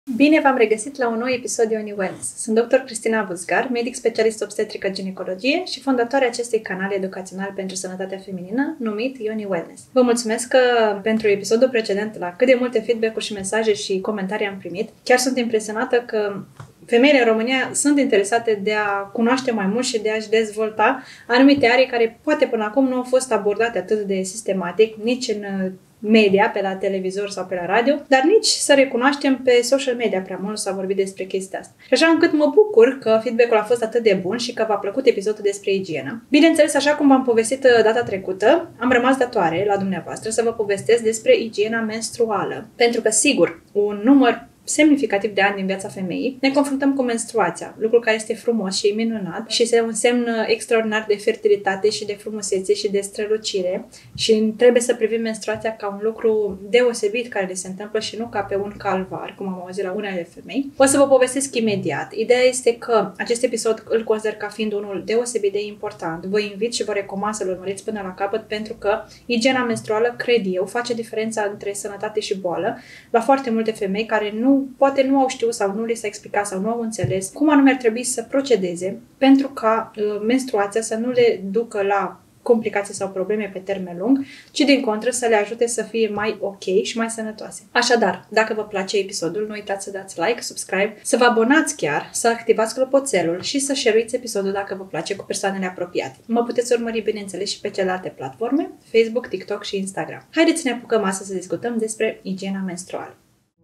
Bine v-am regăsit la un nou episod de Ioni Wellness. Sunt dr. Cristina Buzgar, medic specialist obstetrică ginecologie și fondatoarea acestui canal educațional pentru sănătatea feminină, numit Ioni Wellness. Vă mulțumesc că pentru episodul precedent, la cât de multe feedback-uri și mesaje și comentarii am primit. Chiar sunt impresionată că femeile în România sunt interesate de a cunoaște mai mult și de a-și dezvolta anumite arii care poate până acum nu au fost abordate atât de sistematic, nici în media, pe la televizor sau pe la radio, dar nici să recunoaștem pe social media prea mult s-a vorbit despre chestia asta. Și așa încât mă bucur că feedback-ul a fost atât de bun și că v-a plăcut episodul despre igienă. Bineînțeles, așa cum v-am povestit data trecută, am rămas datoare la dumneavoastră să vă povestesc despre igiena menstruală. Pentru că, sigur, un număr semnificativ de ani din viața femeii, ne confruntăm cu menstruația, lucru care este frumos și minunat și este un semn extraordinar de fertilitate și de frumusețe și de strălucire și trebuie să privim menstruația ca un lucru deosebit care le se întâmplă și nu ca pe un calvar, cum am auzit la unele femei. O să vă povestesc imediat. Ideea este că acest episod îl consider ca fiind unul deosebit de important. Vă invit și vă recomand să-l urmăriți până la capăt pentru că igiena menstruală, cred eu, face diferența între sănătate și boală la foarte multe femei care poate nu au știut sau nu li s-a explicat sau nu au înțeles cum anume ar trebui să procedeze pentru ca menstruația să nu le ducă la complicații sau probleme pe termen lung, ci din contră să le ajute să fie mai ok și mai sănătoase. Așadar, dacă vă place episodul, nu uitați să dați like, subscribe, să vă abonați chiar, să activați clopoțelul și să share-uiți episodul dacă vă place cu persoanele apropiate. Mă puteți urmări, bineînțeles, și pe celelalte platforme, Facebook, TikTok și Instagram. Haideți să ne apucăm astăzi să discutăm despre igiena menstruală.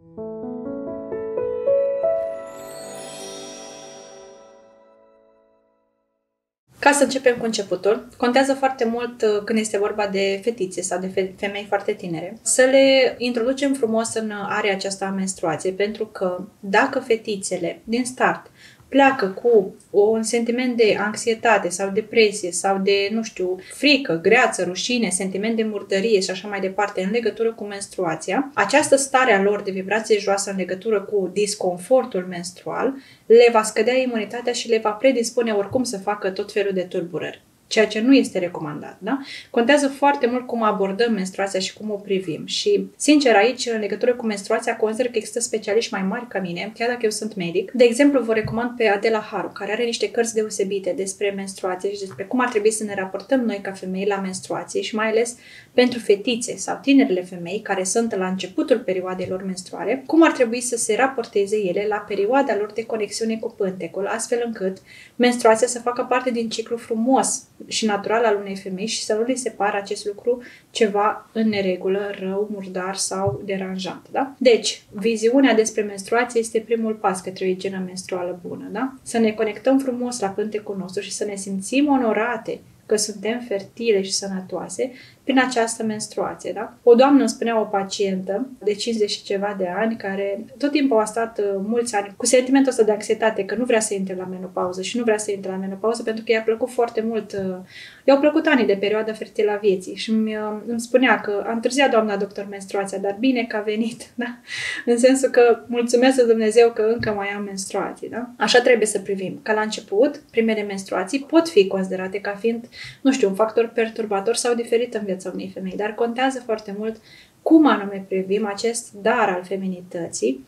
Ca să începem cu începutul, contează foarte mult când este vorba de fetițe sau de femei foarte tinere, să le introducem frumos în area aceasta a menstruației, pentru că dacă fetițele din start pleacă cu un sentiment de anxietate sau depresie sau de, frică, greață, rușine, sentiment de murdărie și așa mai departe în legătură cu menstruația, această stare a lor de vibrație joasă în legătură cu disconfortul menstrual le va scădea imunitatea și le va predispune oricum să facă tot felul de tulburări. Ceea ce nu este recomandat, da? Contează foarte mult cum abordăm menstruația și cum o privim. Și, sincer, aici, în legătură cu menstruația, consider că există specialiști mai mari ca mine, chiar dacă eu sunt medic. De exemplu, vă recomand pe Adela Haru, care are niște cărți deosebite despre menstruație și despre cum ar trebui să ne raportăm noi ca femei la menstruație și mai ales pentru fetițe sau tinerile femei care sunt la începutul perioadei lor menstruale, cum ar trebui să se raporteze ele la perioada lor de conexiune cu pântecul, astfel încât menstruația să facă parte din ciclu frumos și natural al unei femei și să nu li se pară acest lucru ceva în neregulă, rău, murdar sau deranjant, da? Deci, viziunea despre menstruație este primul pas către o igienă menstruală bună, da? Să ne conectăm frumos la pântecul nostru și să ne simțim onorate că suntem fertile și sănătoase prin această menstruație, da? O doamnă îmi spunea, o pacientă de 50 și ceva de ani, care tot timpul a stat mulți ani cu sentimentul ăsta de anxietate, că nu vrea să intre la menopauză și nu vrea să intre la menopauză pentru că i-a plăcut foarte mult, i-au plăcut anii de perioadă fertilă a vieții și îmi spunea că a întârziat doamna doctor menstruația, dar bine că a venit, da? În sensul că mulțumesc Dumnezeu că încă mai am menstruații, da? Așa trebuie să privim, că la început, primele menstruații pot fi considerate ca fiind, un factor perturbator sau diferit în viața unei femei, dar contează foarte mult cum anume privim acest dar al feminității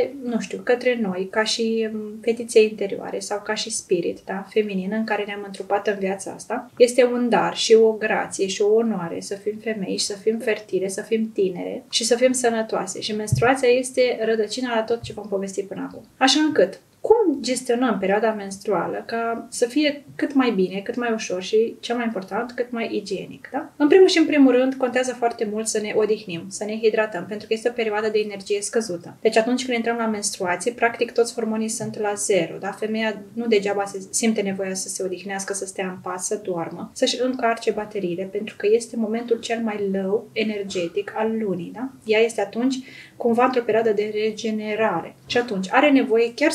către noi, ca și fetițe interioare sau ca și spirit, da, feminin în care ne-am întrupat în viața asta. Este un dar și o grație și o onoare să fim femei și să fim fertile, să fim tinere și să fim sănătoase. Și menstruația este rădăcina la tot ce v-am povestit până acum. Așa încât, cum gestionăm perioada menstruală ca să fie cât mai bine, cât mai ușor și, cel mai important, cât mai igienic, da? În primul și în primul rând, contează foarte mult să ne odihnim, să ne hidratăm, pentru că este o perioadă de energie scăzută. Deci atunci când intrăm la menstruație, practic toți hormonii sunt la zero, da? Femeia nu degeaba simte nevoia să se odihnească, să stea în pat, să doarmă, să-și încarce bateriile, pentru că este momentul cel mai low energetic al lunii, da? Ea este atunci cumva într-o perioadă de regenerare. Și atunci are nevoie chiar să-și ofere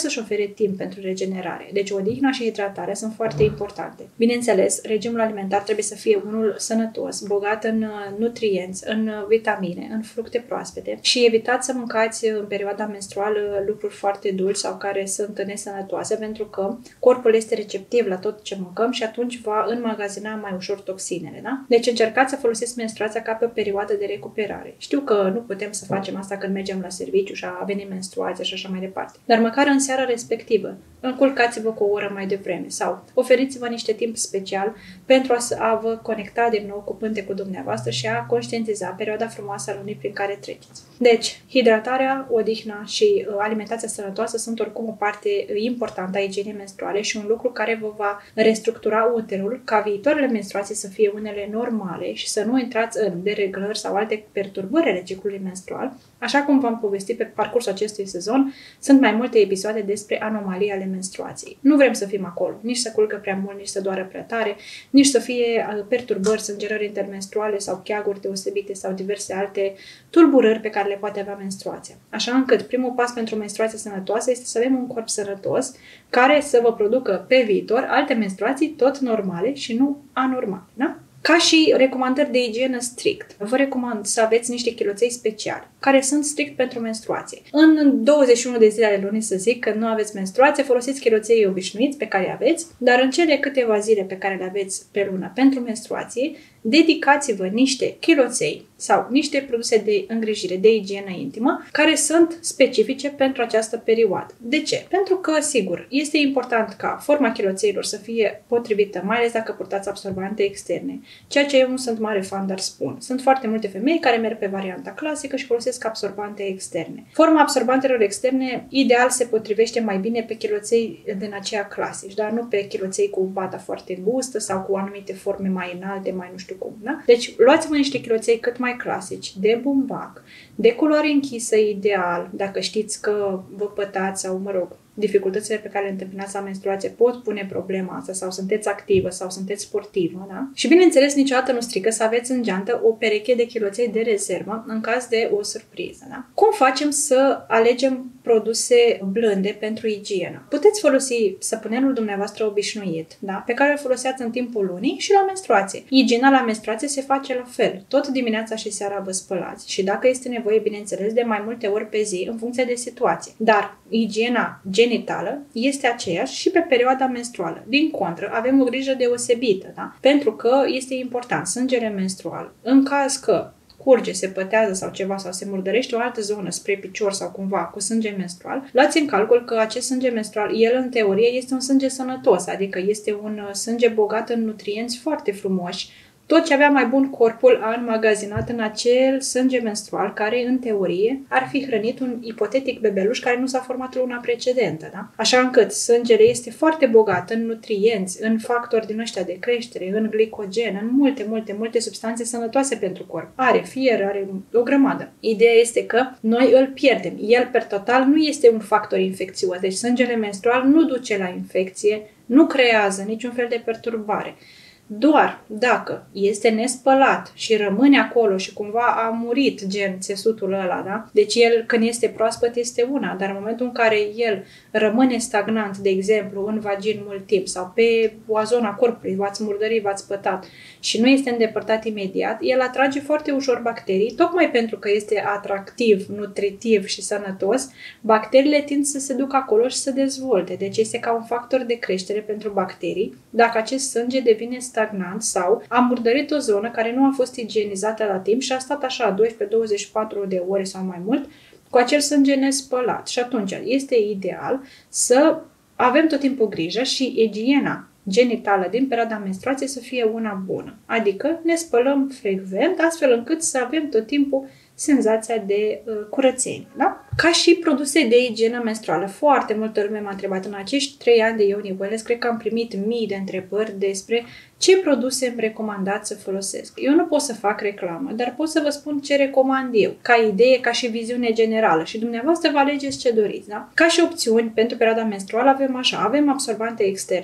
ofere timp pentru regenerare. Deci odihna și hidratarea sunt foarte importante. Bineînțeles, regimul alimentar trebuie să fie unul sănătos, bogat în nutrienți, în vitamine, în fructe proaspete și evitați să mâncați în perioada menstruală lucruri foarte dulci sau care sunt nesănătoase, pentru că corpul este receptiv la tot ce mâncăm și atunci va înmagazina mai ușor toxinele. Da? Deci încercați să folosiți menstruația ca pe o perioadă de recuperare. Știu că nu putem să facem asta când mergem la serviciu și a venit menstruația și așa mai departe, dar măcar în seara respectivă înculcați-vă cu o oră mai devreme sau oferiți-vă niște timp special pentru a vă conecta din nou cu pântecul dumneavoastră și a conștientiza perioada frumoasă a lunii prin care treceți. Deci, hidratarea, odihna și alimentația sănătoasă sunt oricum o parte importantă a igienei menstruale și un lucru care vă va restructura uterul ca viitoarele menstruații să fie unele normale și să nu intrați în dereglări sau alte perturbări ale ciclului menstrual. Așa cum v-am povestit pe parcursul acestui sezon, sunt mai multe episoade despre anomalii ale menstruației. Nu vrem să fim acolo, nici să culcă prea mult, nici să doară prea tare, nici să fie perturbări, sângerări intermenstruale sau cheaguri deosebite sau diverse alte tulburări pe care le poate avea menstruația. Așa încât primul pas pentru menstruația sănătoasă este să avem un corp sănătos care să vă producă pe viitor alte menstruații tot normale și nu anormale. Da? Ca și recomandări de igienă strict, vă recomand să aveți niște chiloței speciale, care sunt strict pentru menstruație. În 21 de zile ale lunii, să zic, că nu aveți menstruație, folosiți chiloței obișnuiți pe care aveți, dar în cele câteva zile pe care le aveți pe lună pentru menstruație, dedicați-vă niște chiloței sau niște produse de îngrijire, de igienă intimă, care sunt specifice pentru această perioadă. De ce? Pentru că, sigur, este important ca forma chiloțeilor să fie potrivită, mai ales dacă purtați absorbante externe, ceea ce eu nu sunt mare fan, dar spun. Sunt foarte multe femei care merg pe varianta clasică și folosesc absorbante externe. Forma absorbantelor externe, ideal, se potrivește mai bine pe chiloței din aceea clasici, dar nu pe chiloței cu bata foarte îngustă sau cu anumite forme mai înalte, mai nu știu cum. Da? Deci, luați-vă niște chiloței cât mai clasici, de bumbac, de culoare închisă ideal, dacă știți că vă pătați sau, mă rog, dificultățile pe care le întâmpinați la menstruație pot pune problema asta sau sunteți activă sau sunteți sportivă, da? Și bineînțeles, niciodată nu strică să aveți în geantă o pereche de chiloței de rezervă în caz de o surpriză, da? Cum facem să alegem produse blânde pentru igienă? Puteți folosi săpunelul dumneavoastră obișnuit, da? Pe care îl foloseați în timpul lunii și la menstruație. Igiena la menstruație se face la fel. Tot dimineața și seara vă spălați și dacă este nevoie, bineînțeles, de mai multe ori pe zi, în funcție de situație. Dar igiena genitală este aceeași și pe perioada menstruală. Din contră, avem o grijă deosebită, da? Pentru că este important sângele menstrual. În caz că curge, se pătează sau ceva sau se murdărește o altă zonă spre picior sau cumva cu sânge menstrual, luați în calcul că acest sânge menstrual, el în teorie este un sânge sănătos, adică este un sânge bogat în nutrienți foarte frumoși. Tot ce avea mai bun corpul a înmagazinat în acel sânge menstrual care, în teorie, ar fi hrănit un ipotetic bebeluș care nu s-a format luna precedentă. Da? Așa încât sângele este foarte bogat în nutrienți, în factori din ăștia de creștere, în glicogen, în multe substanțe sănătoase pentru corp. Are fier, are o grămadă. Ideea este că noi îl pierdem. El, per total, nu este un factor infecțios. Deci sângele menstrual nu duce la infecție, nu creează niciun fel de perturbare. Doar dacă este nespălat și rămâne acolo și cumva a murit, gen țesutul ăla, da? Deci el, când este proaspăt, este una, dar în momentul în care el rămâne stagnant, de exemplu, în vagin mult timp sau pe o zonă a corpului, v-ați murdărit, v-ați pătat și nu este îndepărtat imediat, el atrage foarte ușor bacterii, tocmai pentru că este atractiv, nutritiv și sănătos, bacteriile tind să se ducă acolo și să dezvolte. Deci este ca un factor de creștere pentru bacterii, dacă acest sânge devine stagnant sau a murdărit o zonă care nu a fost igienizată la timp și a stat așa 12-24 de ore sau mai mult cu acel sânge nespălat. Și atunci este ideal să avem tot timpul grijă și igiena genitală din perioada menstruației să fie una bună. Adică ne spălăm frecvent astfel încât să avem tot timpul senzația de curățenie. Da? Ca și produse de igienă menstruală. Foarte multă lume m-a întrebat în acești 3 ani de Ioni Wellness, cred că am primit mii de întrebări despre ce produse îmi recomandați să folosesc. Eu nu pot să fac reclamă, dar pot să vă spun ce recomand eu, ca idee, ca și viziune generală și dumneavoastră vă alegeți ce doriți. Da? Ca și opțiuni pentru perioada menstruală avem așa, avem absorbante externe,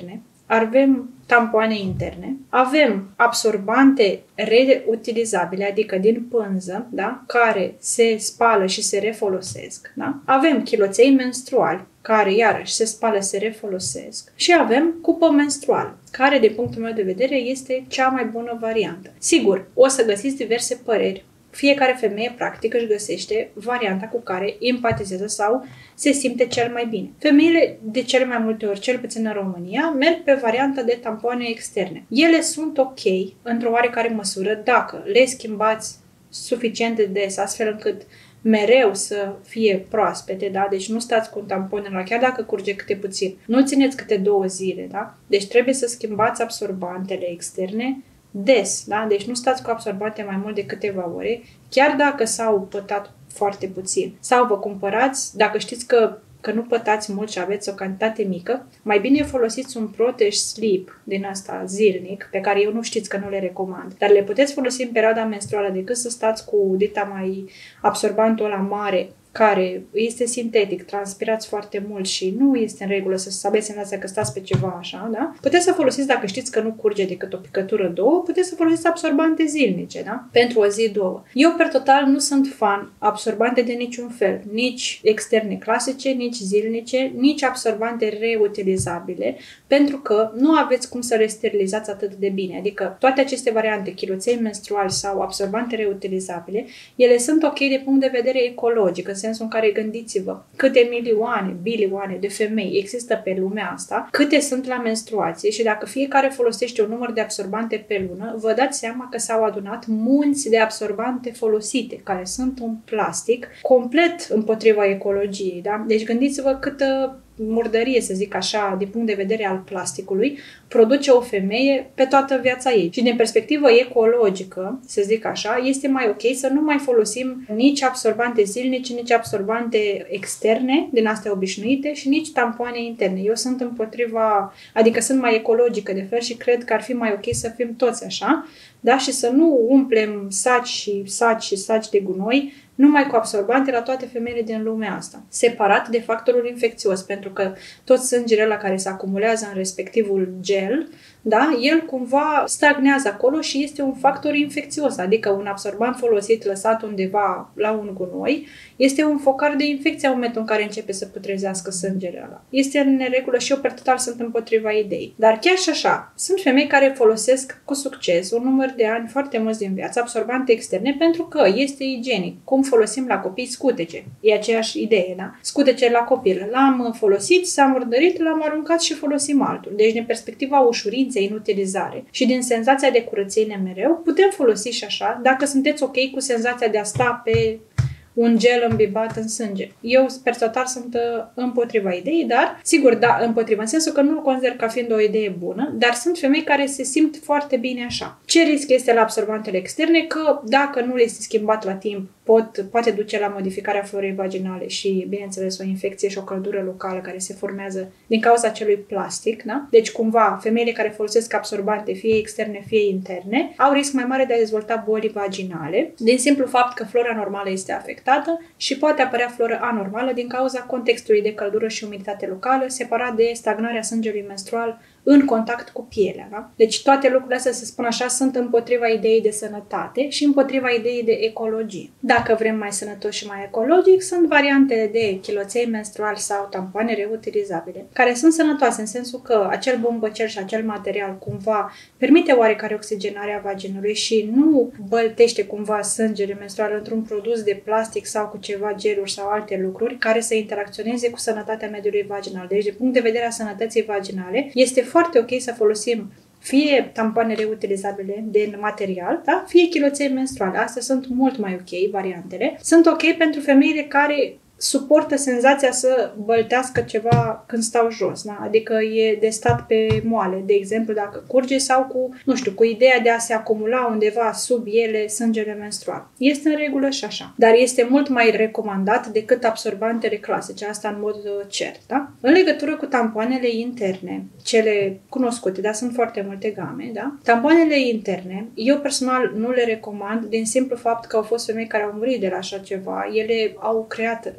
avem tampoane interne, avem absorbante reutilizabile, adică din pânză, da? Care se spală și se refolosesc. Da? Avem chiloței menstruali, care iarăși se spală, se refolosesc. Și avem cupă menstruală, care, din punctul meu de vedere, este cea mai bună variantă. Sigur, o să găsiți diverse păreri. Fiecare femeie, practic, își găsește varianta cu care empatizează sau se simte cel mai bine. Femeile, de cele mai multe ori, cel puțin în România, merg pe varianta de tampoane externe. Ele sunt ok, într-o oarecare măsură, dacă le schimbați suficient de des, astfel încât mereu să fie proaspete, da? Deci nu stați cu un tampon în chiar dacă curge câte puțin. Nu țineți câte 2 zile, da? Deci trebuie să schimbați absorbantele externe des, da? Deci nu stați cu absorbante mai mult de câteva ore, chiar dacă s-au pătat foarte puțin. Sau vă cumpărați, dacă știți că nu pătați mult și aveți o cantitate mică, mai bine folosiți un Protege Sleep din asta zilnic, pe care eu nu știți că nu le recomand. Dar le puteți folosi în perioada menstruală decât să stați cu dita mai absorbantul ăla mare, care este sintetic, transpirați foarte mult și nu este în regulă să aveți senzația că stați pe ceva așa, da? Puteți să folosiți, dacă știți că nu curge decât o picătură, 2, puteți să folosiți absorbante zilnice, da? Pentru o zi, 2. Eu, per total, nu sunt fan absorbante de niciun fel, nici externe clasice, nici zilnice, nici absorbante reutilizabile, pentru că nu aveți cum să le sterilizați atât de bine. Adică toate aceste variante, chiloței menstruali sau absorbante reutilizabile, ele sunt ok de punct de vedere ecologic, în sensul în care gândiți-vă câte milioane, bilioane de femei există pe lumea asta, câte sunt la menstruație și dacă fiecare folosește un număr de absorbante pe lună, vă dați seama că s-au adunat munți de absorbante folosite, care sunt un plastic complet împotriva ecologiei. Da? Deci gândiți-vă câtă murdărie, să zic așa, din punct de vedere al plasticului, produce o femeie pe toată viața ei. Și din perspectivă ecologică, să zic așa, este mai ok să nu mai folosim nici absorbante zilnice, nici absorbante externe, din astea obișnuite, și nici tampoane interne. Eu sunt împotriva, adică sunt mai ecologică de fel și cred că ar fi mai ok să fim toți așa, da? Și să nu umplem saci și saci și saci de gunoi numai cu absorbante la toate femeile din lumea asta, separat de factorul infecțios, pentru că tot sângele la care se acumulează în respectivul gel, da, el cumva stagnează acolo și este un factor infecțios, adică un absorbant folosit lăsat undeva la un gunoi este un focar de infecție în momentul în care începe să putrezească sângele ăla. Este în neregulă și eu per total sunt împotriva ideii. Dar chiar și așa, sunt femei care folosesc cu succes un număr de ani foarte mulți din viață absorbante externe pentru că este igienic. Cum folosim la copii scutece. E aceeași idee, da? Scutece la copil. L-am folosit, s-a murdărit, l-am aruncat și folosim altul. Deci din perspectiva ușurinței în utilizare și din senzația de curățenie mereu, putem folosi și așa, dacă sunteți ok cu senzația de a sta pe un gel îmbibat în sânge. Eu, per total, sunt împotriva ideii, dar, sigur, da, împotriva, în sensul că nu o consider ca fiind o idee bună, dar sunt femei care se simt foarte bine așa. Ce risc este la absorbantele externe? Că dacă nu le este schimbat la timp, poate duce la modificarea florei vaginale și, bineînțeles, o infecție și o căldură locală care se formează din cauza acelui plastic, da? Deci, cumva, femeile care folosesc absorbante, fie externe, fie interne, au risc mai mare de a dezvolta boli vaginale, din simplu fapt că flora normală este afectată și poate apărea floră anormală din cauza contextului de căldură și umiditate locală, separat de stagnarea sângelui menstrual în contact cu pielea. Da? Deci toate lucrurile astea, să spun așa, sunt împotriva ideii de sănătate și împotriva ideii de ecologie. Dacă vrem mai sănătos și mai ecologic, sunt variante de chiloței menstruali sau tampoane reutilizabile, care sunt sănătoase în sensul că acel bombăcel și acel material cumva permite oarecare oxigenare a vaginului și nu băltește cumva sângele menstrual într-un produs de plastic sau cu ceva geluri sau alte lucruri care să interacționeze cu sănătatea mediului vaginal. Deci, din punct de vedere a sănătății vaginale, este foarte ok să folosim fie tampoane reutilizabile din material, da? Fie chiloței menstruale. Astea sunt mult mai ok, variantele. Sunt ok pentru femeile care suportă senzația să băltească ceva când stau jos, da? Adică e de stat pe moale, de exemplu, dacă curge sau cu, nu știu, cu ideea de a se acumula undeva sub ele sângele menstrual. Este în regulă și așa. Dar este mult mai recomandat decât absorbantele clasice, asta în mod cert, da? În legătură cu tampoanele interne, cele cunoscute, dar sunt foarte multe game, da? Tampoanele interne, eu personal nu le recomand din simplu fapt că au fost femei care au murit de la așa ceva. Ele au creat în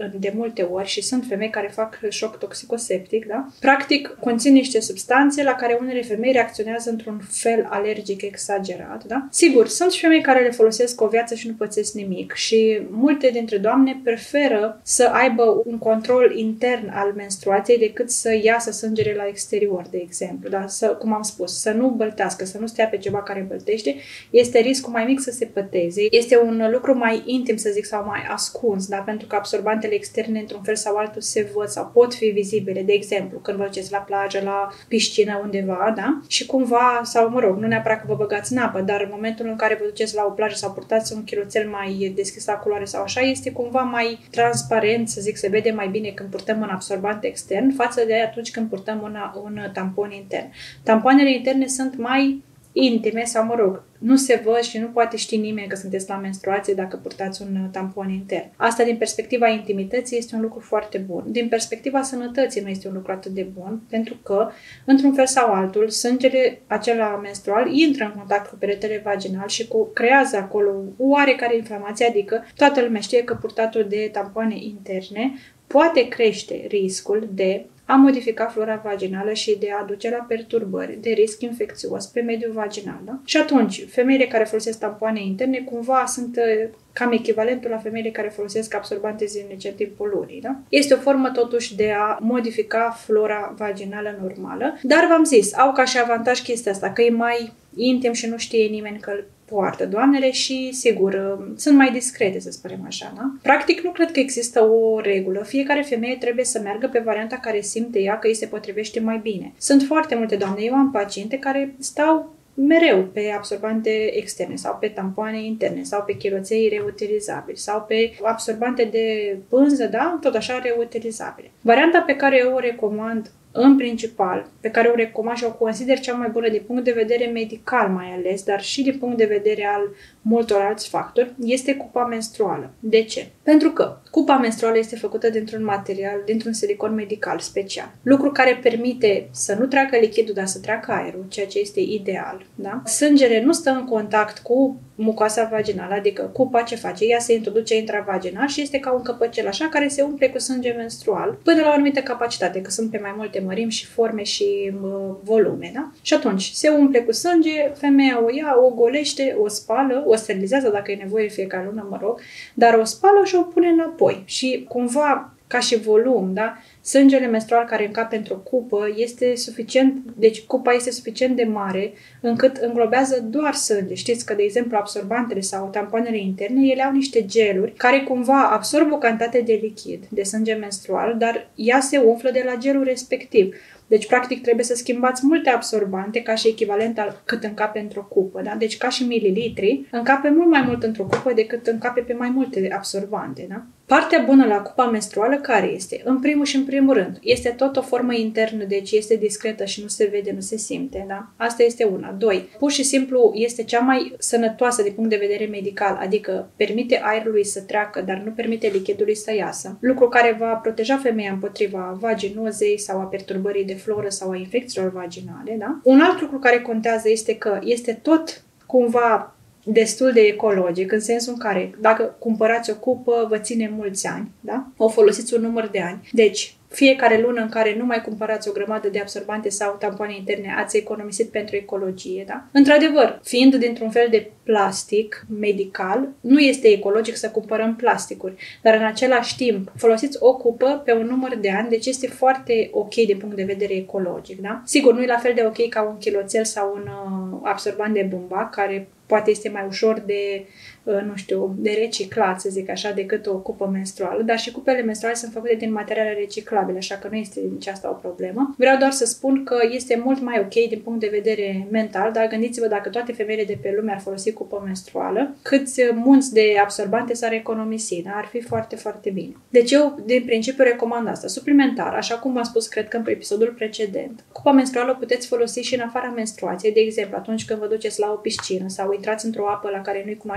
de multe ori și sunt femei care fac șoc toxicoseptic, da? Practic, conțin niște substanțe la care unele femei reacționează într-un fel alergic exagerat, da? Sigur, sunt și femei care le folosesc o viață și nu pățesc nimic și multe dintre doamne preferă să aibă un control intern al menstruației decât să iasă sângele la exterior, de exemplu, da? Cum am spus, să nu băltească, să nu stea pe ceva care băltește, este riscul mai mic să se păteze. Este un lucru mai intim, să zic, sau mai ascuns, da? Pentru că absorbantele externe, într-un fel sau altul, se văd sau pot fi vizibile. De exemplu, când vă duceți la plajă, la piscină, undeva, da? Și cumva, sau mă rog, nu neapărat că vă băgați în apă, dar în momentul în care vă duceți la o plajă sau purtați un chiloțel mai deschis la culoare sau așa, este cumva mai transparent, să zic, se vede mai bine când purtăm un absorbant extern față de atunci când purtăm un tampon intern. Tampoanele interne sunt mai intime sau, mă rog, nu se văd și nu poate ști nimeni că sunteți la menstruație dacă purtați un tampon intern. Asta, din perspectiva intimității, este un lucru foarte bun. Din perspectiva sănătății nu este un lucru atât de bun, pentru că, într-un fel sau altul, sângele acela menstrual intră în contact cu peretele vaginal și creează acolo o oarecare inflamație, adică toată lumea știe că purtatul de tampoane interne poate crește riscul de a modifica flora vaginală și de a duce la perturbări de risc infecțios pe mediul vaginal. Da? Și atunci, femeile care folosesc tampoane interne cumva sunt cam echivalentul la femeile care folosesc absorbante zilnice în timpul lunii. Da? Este o formă totuși de a modifica flora vaginală normală, dar v-am zis, au ca și avantaj chestia asta, că e mai intim și nu știe nimeni că îl poartă doamnele și, sigur, sunt mai discrete, să spunem așa, da? Practic, nu cred că există o regulă. Fiecare femeie trebuie să meargă pe varianta care simte ea că îi se potrivește mai bine. Sunt foarte multe doamne. Eu am paciente care stau mereu pe absorbante externe sau pe tampoane interne sau pe chiloței reutilizabili sau pe absorbante de pânză, da? Tot așa reutilizabile. Varianta pe care eu o recomand în principal, pe care o recomand și o consider cea mai bună din punct de vedere medical mai ales, dar și din punct de vedere al multor alți factori, este cupa menstruală. De ce? Pentru că cupa menstruală este făcută dintr-un material, dintr-un silicon medical special. Lucru care permite să nu treacă lichidul, dar să treacă aerul, ceea ce este ideal. Da? Sângele nu stă în contact cu mucoasa vaginală, adică cupa ce face? Ea se introduce intravaginal și este ca un căpăcel așa care se umple cu sânge menstrual până la o anumită capacitate, că sunt pe mai multe mărimi și forme și volume. Da? Și atunci se umple cu sânge, femeia o ia, o golește, o spală, o sterilizează dacă e nevoie fiecare lună, mă rog, dar o spală și o pune înapoi. Și cumva, ca și volum, da? Sângele menstrual care încape într-o cupă este suficient, deci cupa este suficient de mare încât înglobează doar sânge. Știți că, de exemplu, absorbantele sau tampoanele interne, ele au niște geluri care cumva absorb o cantitate de lichid, de sânge menstrual, dar ea se umflă de la gelul respectiv. Deci, practic, trebuie să schimbați multe absorbante ca și echivalent al cât încape într-o cupă. Da? Deci, ca și mililitri, încape mult mai mult într-o cupă decât încape pe mai multe absorbante. Da? Partea bună la cupa menstruală care este? În primul și în primul rând, este tot o formă internă, deci este discretă și nu se vede, nu se simte. Da? Asta este una. 2. Pur și simplu este cea mai sănătoasă din punct de vedere medical, adică permite aerului să treacă, dar nu permite lichidului să iasă. Lucru care va proteja femeia împotriva vaginozei sau a perturbării de floră sau a infecțiilor vaginale. Da? Un alt lucru care contează este că este tot cumva destul de ecologic, în sensul în care dacă cumpărați o cupă, vă ține mulți ani, da? O folosiți un număr de ani. Deci, fiecare lună în care nu mai cumpărați o grămadă de absorbante sau tampoane interne, ați economisit pentru ecologie, da? Într-adevăr, fiind dintr-un fel de plastic medical, nu este ecologic să cumpărăm plasticuri, dar în același timp folosiți o cupă pe un număr de ani, deci este foarte ok din punct de vedere ecologic, da? Sigur, nu e la fel de ok ca un chiloțel sau un absorbant de bumbac, care poate este mai ușor de, nu știu, de reciclat, să zic așa, decât o cupă menstruală, dar și cupele menstruale sunt făcute din materiale reciclabile, așa că nu este nici asta o problemă. Vreau doar să spun că este mult mai ok din punct de vedere mental, dar gândiți-vă dacă toate femeile de pe lume ar folosi cupă menstruală, câți munți de absorbante s-ar economisi, da? Ar fi foarte, foarte bine. Deci eu, din principiu, recomand asta. Suplimentar, așa cum v-am spus, cred că în episodul precedent, cupa menstruală o puteți folosi și în afara menstruației, de exemplu, atunci când vă duceți la o piscină sau intrați într-o apă la care nu-i cunoașteți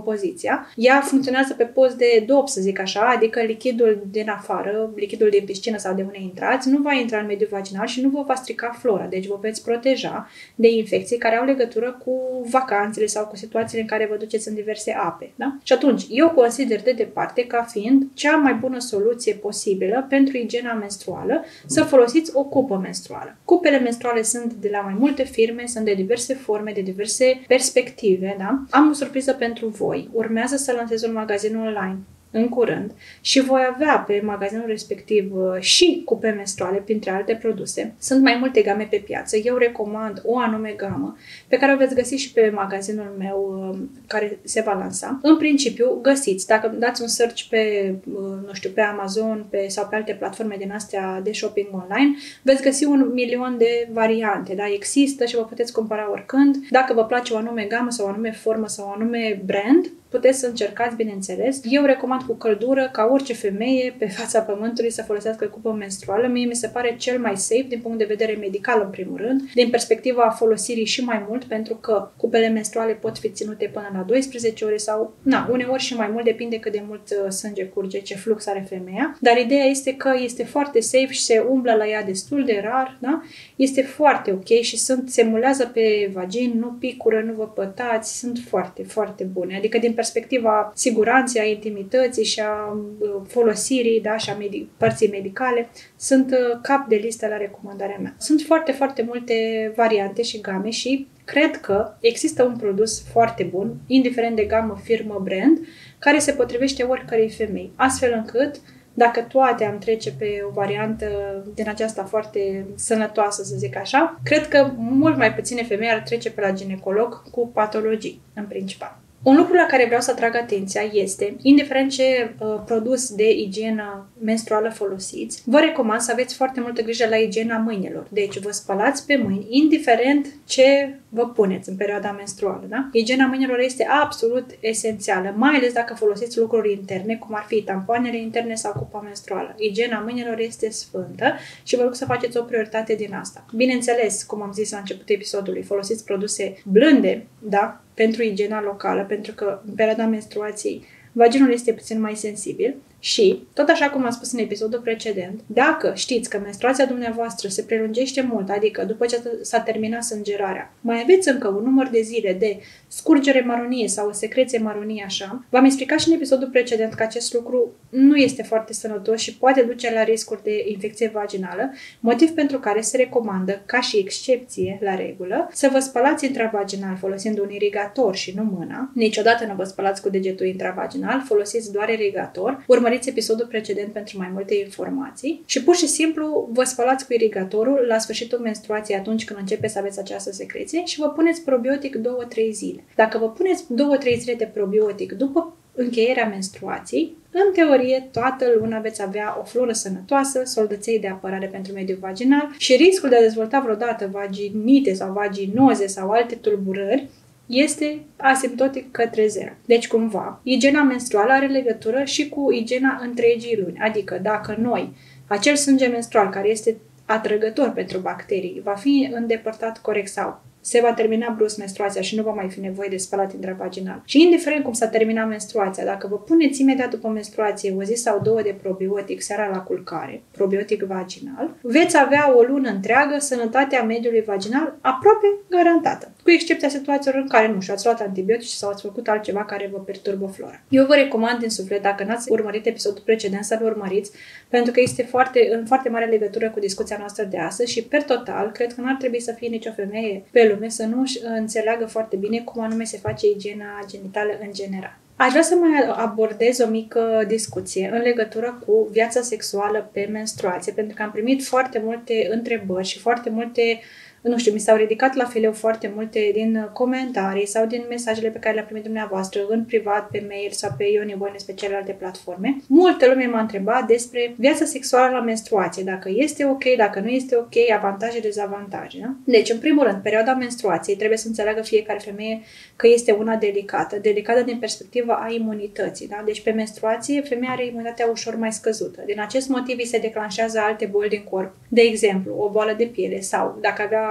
compoziția. Ea funcționează pe post de dop, să zic așa, adică lichidul din afară, lichidul din piscină sau de unde intrați, nu va intra în mediul vaginal și nu vă va strica flora. Deci vă veți proteja de infecții care au legătură cu vacanțele sau cu situațiile în care vă duceți în diverse ape. Da? Și atunci, eu consider de departe ca fiind cea mai bună soluție posibilă pentru igiena menstruală să folosiți o cupă menstruală. Cupele menstruale sunt de la mai multe firme, sunt de diverse forme, de diverse perspective. Da? Am o surpriză pentru voi. Urmează să lansez un magazin online în curând și voi avea pe magazinul respectiv și cupe menstruale, printre alte produse. Sunt mai multe game pe piață. Eu recomand o anume gamă pe care o veți găsi și pe magazinul meu care se va lansa. În principiu, găsiți, dacă dați un search pe, nu știu, pe Amazon sau pe alte platforme din astea de shopping online, veți găsi 1.000.000 de variante. Da? Există și vă puteți cumpăra oricând. Dacă vă place o anume gamă sau o anume formă sau o anume brand, puteți să încercați, bineînțeles. Eu recomand cu căldură ca orice femeie pe fața pământului să folosească cupă menstruală. Mie mi se pare cel mai safe din punct de vedere medical, în primul rând, din perspectiva folosirii și mai mult, pentru că cupele menstruale pot fi ținute până la 12 ore sau, uneori și mai mult, depinde cât de mult sânge curge, ce flux are femeia. Dar ideea este că este foarte safe și se umblă la ea destul de rar, da? Este foarte ok și se mulează pe vagin, nu picură, nu vă pătați, sunt foarte, foarte bune. Adică din perspectiva siguranței, a intimității și a folosirii, da, și a părții medicale, sunt cap de listă la recomandarea mea. Sunt foarte, foarte multe variante și game și cred că există un produs foarte bun, indiferent de gamă, firmă, brand, care se potrivește oricărei femei, astfel încât dacă toate am trece pe o variantă din aceasta foarte sănătoasă, să zic așa, cred că mult mai puține femei ar trece pe la ginecolog cu patologii, în principal. Un lucru la care vreau să atrag atenția este, indiferent ce produs de igienă menstruală folosiți, vă recomand să aveți foarte multă grijă la igiena mâinilor. Deci vă spălați pe mâini, indiferent ce vă puneți în perioada menstruală. Da? Igiena mâinilor este absolut esențială, mai ales dacă folosiți lucruri interne, cum ar fi tampoanele interne sau cupa menstruală. Igiena mâinilor este sfântă și vă rog să faceți o prioritate din asta. Bineînțeles, cum am zis la începutul episodului, folosiți produse blânde, da? Pentru igiena locală, pentru că în perioada menstruației vaginul este puțin mai sensibil și, tot așa cum am spus în episodul precedent, dacă știți că menstruația dumneavoastră se prelungește mult, adică după ce s-a terminat sângerarea, mai aveți încă un număr de zile de scurgere maronie sau o secreție maronie așa, v-am explicat și în episodul precedent că acest lucru nu este foarte sănătos și poate duce la riscuri de infecție vaginală, motiv pentru care se recomandă, ca și excepție la regulă, să vă spălați intravaginal folosind un irigator și nu mâna. Niciodată nu vă spălați cu degetul intravaginal, folosiți doar irigator. Urmăriți episodul precedent pentru mai multe informații și pur și simplu vă spălați cu irigatorul la sfârșitul menstruației, atunci când începe să aveți această secreție, și vă puneți probiotic 2-3 zile. Dacă vă puneți 2-3 zile de probiotic după încheierea menstruației, în teorie, toată luna veți avea o floră sănătoasă, soldăței de apărare pentru mediul vaginal și riscul de a dezvolta vreodată vaginite sau vaginoze sau alte tulburări este asimptotic către zero. Deci, cumva, igiena menstruală are legătură și cu igiena întregii luni. Adică, dacă noi, acel sânge menstrual care este atrăgător pentru bacterii, va fi îndepărtat corect sau se va termina brusc menstruația și nu va mai fi nevoie de spălat intravaginal. Și indiferent cum s-a terminat menstruația, dacă vă puneți imediat după menstruație o zi sau două de probiotic seara la culcare, probiotic vaginal, veți avea o lună întreagă sănătatea mediului vaginal aproape garantată. Cu excepția situațiilor în care nu și-ați luat antibiotici sau ați făcut altceva care vă perturbă flora. Eu vă recomand din suflet, dacă n-ați urmărit episodul precedent, să vă urmăriți, pentru că este în foarte mare legătură cu discuția noastră de astăzi și, per total, cred că n-ar trebui să fie nicio femeie pe lume să nu înțeleagă foarte bine cum anume se face igiena genitală în general. Aș vrea să mai abordez o mică discuție în legătură cu viața sexuală pe menstruație, pentru că am primit foarte multe întrebări și foarte multe, nu știu, mi s-au ridicat la fileu foarte multe din comentarii sau din mesajele pe care le-a primit dumneavoastră în privat, pe mail sau pe Ionivone, pe celelalte platforme. Multă lume m-a întrebat despre viața sexuală la menstruație, dacă este ok, dacă nu este ok, avantaje, dezavantaje. Da? Deci, în primul rând, perioada menstruației trebuie să înțeleagă fiecare femeie că este una delicată din perspectiva a imunității. Da? Deci, pe menstruație, femeia are imunitatea ușor mai scăzută. Din acest motiv, îi se declanșează alte boli din corp. De exemplu, o boală de piele sau, dacă avea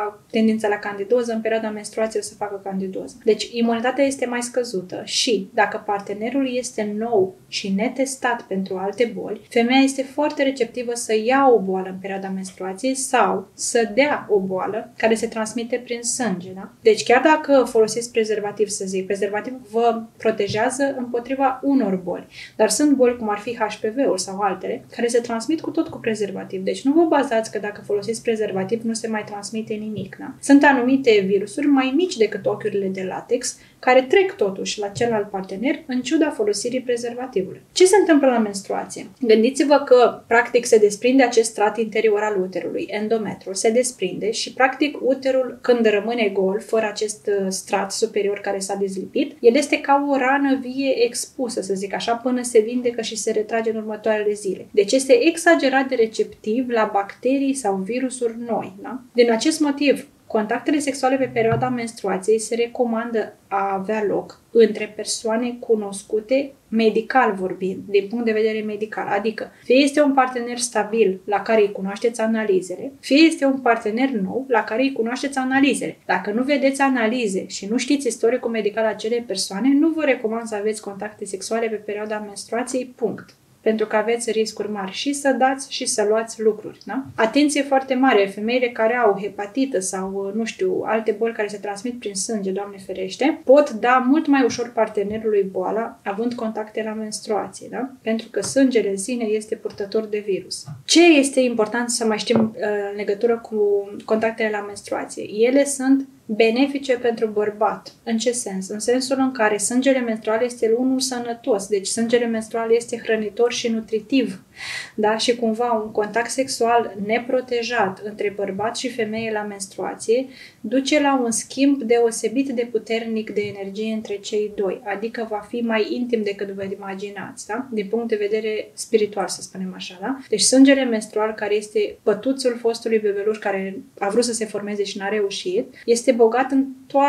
tendința la candidoză, în perioada menstruației o să facă candidoză. Deci imunitatea este mai scăzută și dacă partenerul este nou și netestat pentru alte boli, femeia este foarte receptivă să ia o boală în perioada menstruației sau să dea o boală care se transmite prin sânge. Da? Deci chiar dacă folosiți prezervativ, să zic, prezervativul vă protejează împotriva unor boli, dar sunt boli cum ar fi HPV-ul sau altele care se transmit cu prezervativ. Deci nu vă bazați că dacă folosiți prezervativ nu se mai transmite nimic. Da? Sunt anumite virusuri mai mici decât ochiurile de latex care trec totuși la celălalt partener în ciuda folosirii prezervativului. Ce se întâmplă la menstruație? Gândiți-vă că practic se desprinde acest strat interior al uterului, endometrul, se desprinde și practic uterul când rămâne gol, fără acest strat superior care s-a dezlipit, el este ca o rană vie expusă, să zic așa, până se vindecă și se retrage în următoarele zile. Deci este exagerat de receptiv la bacterii sau virusuri noi. Da? Din acest motiv, contactele sexuale pe perioada menstruației se recomandă a avea loc între persoane cunoscute, medical vorbind, din punct de vedere medical. Adică, fie este un partener stabil la care îi cunoașteți analizele, fie este un partener nou la care îi cunoașteți analizele. Dacă nu vedeți analize și nu știți istoricul medical al acelei persoane, nu vă recomand să aveți contacte sexuale pe perioada menstruației, punct. Pentru că aveți riscuri mari și să dați și să luați lucruri. Da? Atenție foarte mare, femeile care au hepatită sau, nu știu, alte boli care se transmit prin sânge, Doamne ferește, pot da mult mai ușor partenerului boala având contacte la menstruație, da? Pentru că sângele în sine este purtător de virus. Ce este important să mai știm în legătură cu contactele la menstruație? Ele sunt benefice pentru bărbat. În ce sens? În sensul în care sângele menstrual este unul sănătos, deci sângele menstrual este hrănitor și nutritiv. Da? Și cumva un contact sexual neprotejat între bărbat și femeie la menstruație duce la un schimb deosebit de puternic de energie între cei doi, adică va fi mai intim decât vă imaginați, da? Din punct de vedere spiritual, să spunem așa. Da? Deci sângele menstrual, care este pătuțul fostului bebeluș care a vrut să se formeze și n-a reușit, este bogat în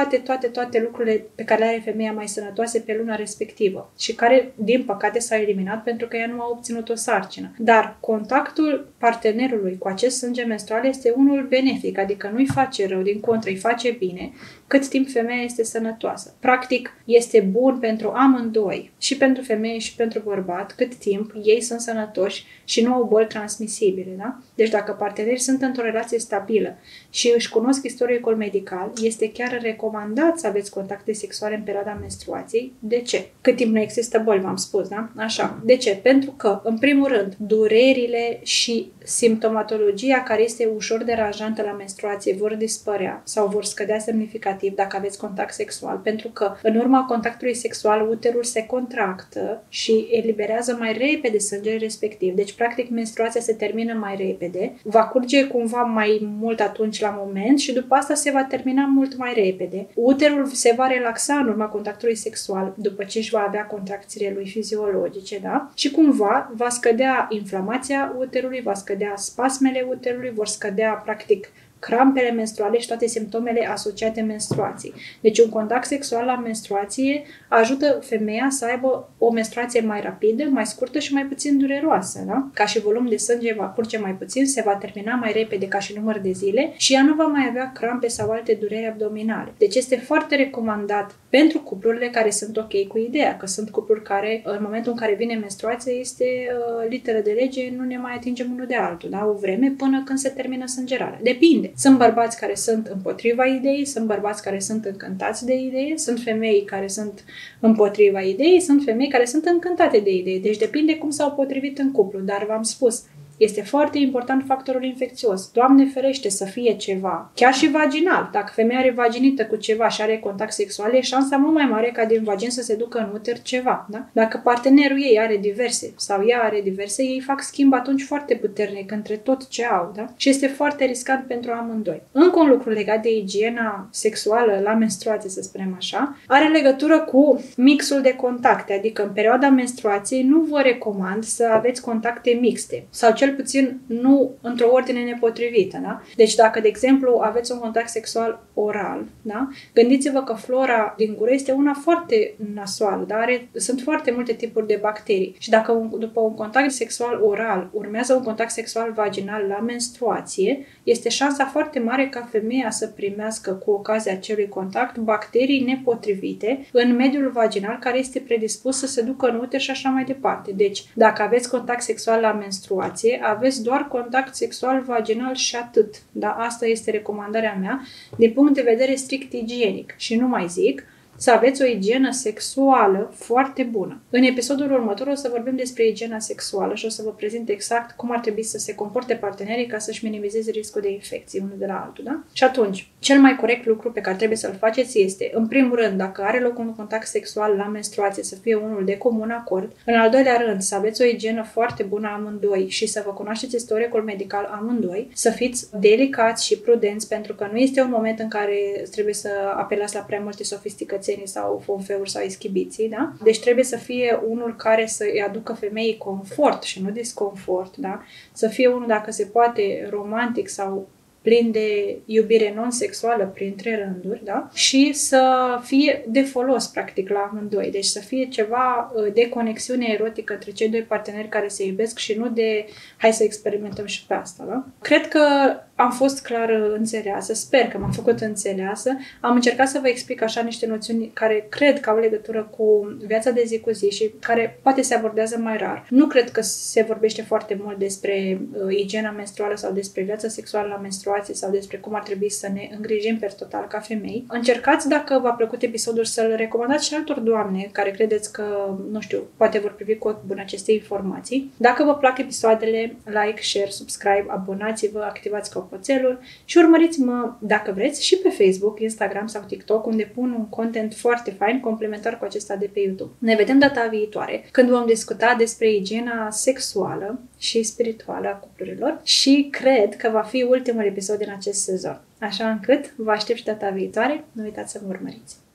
toate lucrurile pe care le are femeia mai sănătoase pe luna respectivă și care, din păcate, s-a eliminat pentru că ea nu a obținut o sarcină. Dar contactul partenerului cu acest sânge menstrual este unul benefic, adică nu-i face rău, din contră, îi face bine, cât timp femeia este sănătoasă. Practic, este bun pentru amândoi, și pentru femeie și pentru bărbat, cât timp ei sunt sănătoși și nu au boli transmisibile. Da? Deci dacă partenerii sunt într-o relație stabilă și își cunosc istoricul medical, este chiar recomandat să aveți contacte sexuale în perioada menstruației. De ce? Cât timp nu există boli, v-am spus, da? Așa. De ce? Pentru că, în primul rând, durerile și simptomatologia care este ușor deranjantă la menstruație vor dispărea sau vor scădea semnificativ dacă aveți contact sexual, pentru că în urma contactului sexual uterul se contractă și eliberează mai repede sângele respectiv. Deci, practic, menstruația se termină mai repede, va curge cumva mai mult atunci la moment și după asta se va termina mult mai repede. Uterul se va relaxa în urma contactului sexual după ce își va avea contracțiile lui fiziologice, da? Și cumva va scădea inflamația uterului, va scădea spasmele uterului, vor scădea, practic, crampele menstruale și toate simptomele asociate menstruației. Deci un contact sexual la menstruație ajută femeia să aibă o menstruație mai rapidă, mai scurtă și mai puțin dureroasă. Da? Ca și volum de sânge va curge mai puțin, se va termina mai repede ca și număr de zile și ea nu va mai avea crampe sau alte dureri abdominale. Deci este foarte recomandat pentru cuplurile care sunt ok cu ideea, că sunt cupluri care în momentul în care vine menstruația este literă de lege, nu ne mai atingem unul de altul, da? O vreme până când se termină sângerarea. Depinde. Sunt bărbați care sunt împotriva ideii, sunt bărbați care sunt încântați de idee, sunt femei care sunt împotriva ideii, sunt femei care sunt încântate de idee. Deci depinde cum s-au potrivit în cuplu, dar v-am spus, este foarte important factorul infecțios. Doamne ferește să fie ceva, chiar și vaginal. Dacă femeia are vaginită cu ceva și are contact sexual, e șansa mult mai mare ca din vagin să se ducă în uter ceva. Da? Dacă partenerul ei are diverse sau ea are diverse, ei fac schimb atunci foarte puternic între tot ce au. Da? Și este foarte riscant pentru amândoi. Încă un lucru legat de igiena sexuală la menstruație, să spunem așa, are legătură cu mixul de contacte. Adică în perioada menstruației nu vă recomand să aveți contacte mixte sau cel cel puțin nu într-o ordine nepotrivită. Da? Deci dacă, de exemplu, aveți un contact sexual oral, da? Gândiți-vă că flora din gură este una foarte nasoală, da? Sunt foarte multe tipuri de bacterii. Și dacă după un contact sexual oral urmează un contact sexual vaginal la menstruație, este șansa foarte mare ca femeia să primească cu ocazia acelui contact bacterii nepotrivite în mediul vaginal care este predispus să se ducă în uter și așa mai departe. Deci, dacă aveți contact sexual la menstruație, aveți doar contact sexual vaginal și atât. Da? Asta este recomandarea mea din punct de vedere strict igienic. Și nu mai zic, să aveți o igienă sexuală foarte bună. În episodul următor o să vorbim despre igiena sexuală și o să vă prezint exact cum ar trebui să se comporte partenerii ca să-și minimizeze riscul de infecții unul de la altul. Da? Și atunci, cel mai corect lucru pe care trebuie să-l faceți este, în primul rând, dacă are loc un contact sexual la menstruație, să fie unul de comun acord. În al doilea rând, să aveți o igienă foarte bună amândoi și să vă cunoașteți istoricul medical amândoi, să fiți delicați și prudenți, pentru că nu este un moment în care trebuie să apelați la prea multe sofisticăți sau fonfeuri sau ischibiții, da? Deci trebuie să fie unul care să îi aducă femeii confort și nu disconfort, da? Să fie unul, dacă se poate, romantic sau plin de iubire non-sexuală printre rânduri, da? Și să fie de folos, practic, la amândoi. Deci să fie ceva de conexiune erotică între cei doi parteneri care se iubesc și nu de hai să experimentăm și pe asta, da? Cred că am fost clar înțeleasă, sper că m-am făcut înțeleasă. Am încercat să vă explic așa niște noțiuni care cred că au legătură cu viața de zi cu zi și care poate se abordează mai rar. Nu cred că se vorbește foarte mult despre igiena menstruală sau despre viața sexuală la menstruație sau despre cum ar trebui să ne îngrijim per total ca femei. Încercați, dacă v-a plăcut episodul, să-l recomandați și altor doamne care credeți că, nu știu, poate vor privi cu ochi buni aceste informații. Dacă vă plac episoadele, like, share, subscribe, abonați-vă, activați clopoțelul și urmăriți-mă, dacă vreți, și pe Facebook, Instagram sau TikTok, unde pun un content foarte fain complementar cu acesta de pe YouTube. Ne vedem data viitoare, când vom discuta despre igiena sexuală și spirituală a cuplurilor și cred că va fi ultimul episod din acest sezon. Așa încât vă aștept și data viitoare. Nu uitați să mă urmăriți!